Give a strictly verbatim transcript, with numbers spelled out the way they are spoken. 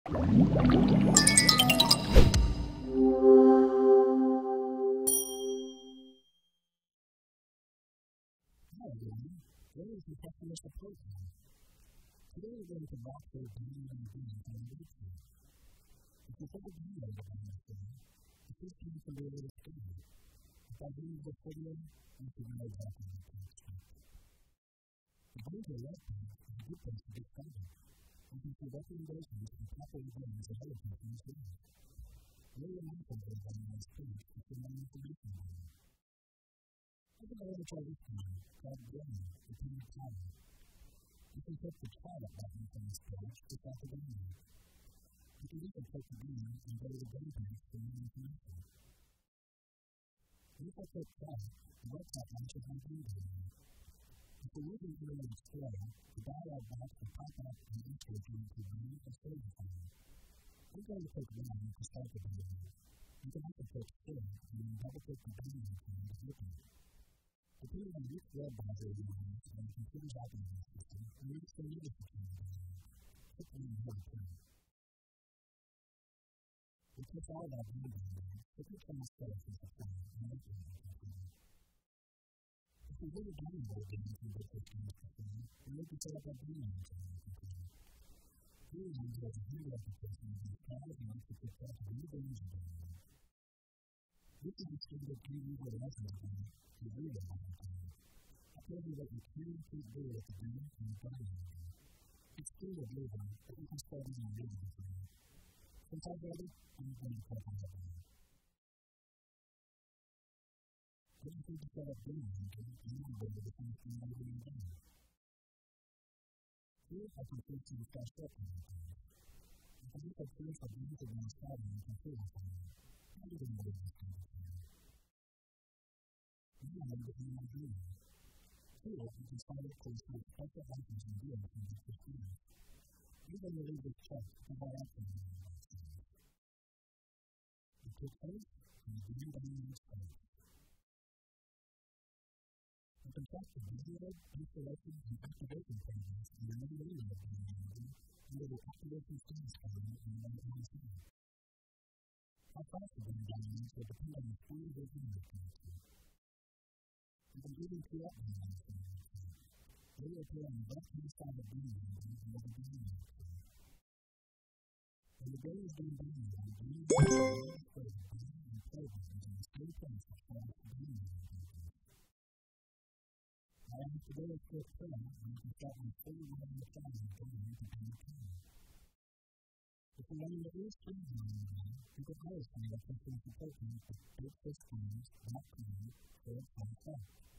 everyone. Today is the Technical Program. Today we're going to walk through downloading games on the website. If you think of download on the website, the first thing to do is scan. If I do this video, you should know exactly what to expect. The going to a website is a good place to get started. You can see recommendations from popular games and other companies there. Really also goes on the next page to see more information about it. Look at the other try this one, called Game, the King of Power. You can click the Try It button from this page to start the download. You can even click the game and go to the game page for more information. If I click Try It, the website launches on Game Download. If you're using Internet Explorer, the dialog box will pop up and indicate you into Run or Save the file. I'm going to click Run to start the download. You can also click Save and then double-click the download file to open it. Depending on which web browser you use and your computer's operating system, you may still need a security download. Click on the Home tab. We click all that new download, click the Channel Settings and Supply and open the computer. If you really download a game from Virtual Games before, you may be set up a Greenland on your computer. Greenland has a new application that allows you to protect new games you download. This is a standard key user license agreement to read it all the time. I told you that you can keep doing it to do and you download it. It's still a good one, but you can start using it really for you. Since I've read it, I'm going to click on that one. Then you can set up Greenland and you can go to the first thing over and down. Here I can click to the Flash Up on the page. If I look at first, I'll be able to install it and configure it for you. How do you know this kind of thing? Now I'm looking at my Greenland. Here you can find a course with special items and deals from Virtual Games. You're going to leave this check to provide access to the website. You click Post and you begin downloading starts. You can check the download, installation, and activation pages in the main menu of the download under the Activation Status column on the right-hand side. How fast the game downloads will depend on the speed of your internet connection. You can even queue up downloads from the website. They will appear on the left-hand side of Greenland and you will begin the website. When the game is being downloaded, Greenland will display the game and play buttons in the same place as far as the downloading pages. Now, after the day is click Play, you can start on fully running the file and go into the game. If you're running the first game on the game, you can always find a customer support link at big fish games dot com forward slash help.